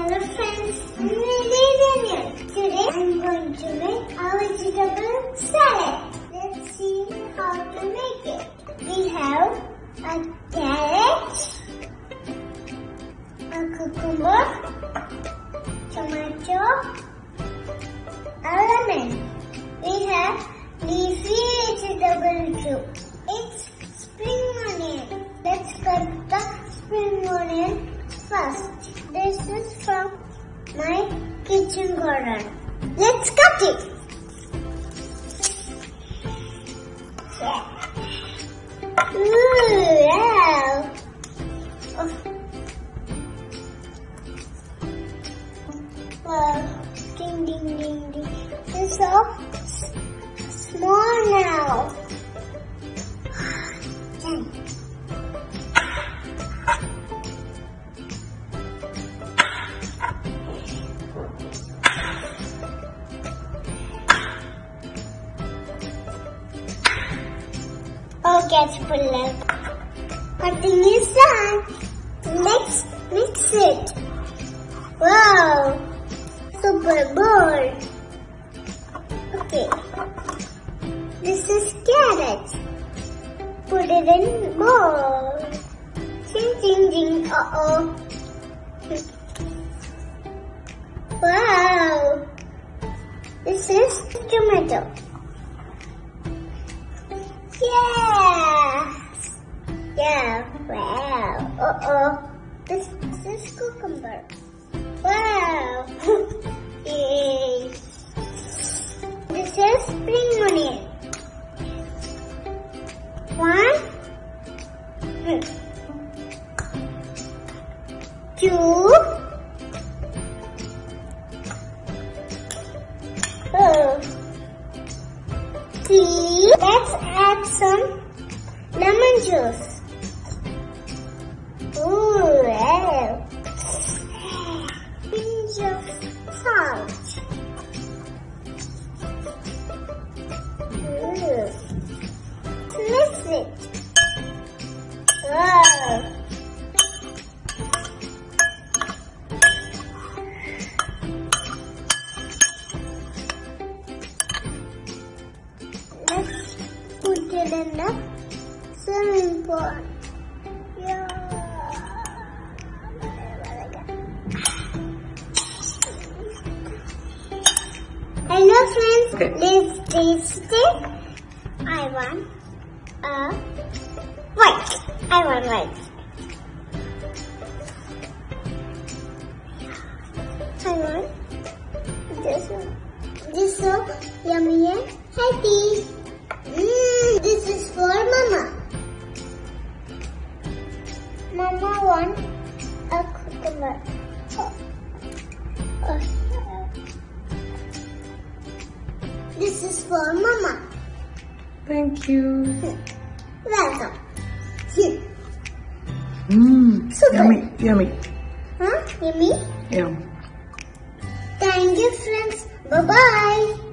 Hello friends, I'm Mizhi. Today I'm going to make a vegetable salad. Let's see how to make it. We have a carrot, a cucumber, tomato, a lemon. We have leafy vegetable too. It's spring onion. Let's cut the spring onion first. This is from my kitchen garden. Let's cut it. Ooh, wow. Wow. Ding, ding, ding, ding. It's so small now. Okay, full length. Cutting is done. Let's mix it. Wow, super bold. Okay, this is carrot. Put it in bowl. Ding ding ding. Uh-oh. Wow, this is tomato. Yeah, wow. Uh-oh. This is cucumber. Wow. Yay. This is spring onion. 1, 2, 3. Let's add some lemon juice. Ooh, wow. Pinch of salt. Ooh. Mix it. Wow. Let's put it in the swimming pool. Hello friends, let's taste it. I want white. I want this one. This is so yummy and healthy. This is for Mama. Mama wants a cucumber. This is for Mama. Thank you. Welcome. Super. Yummy, yummy. Huh? Yummy? Yeah. Thank you friends. Bye-bye.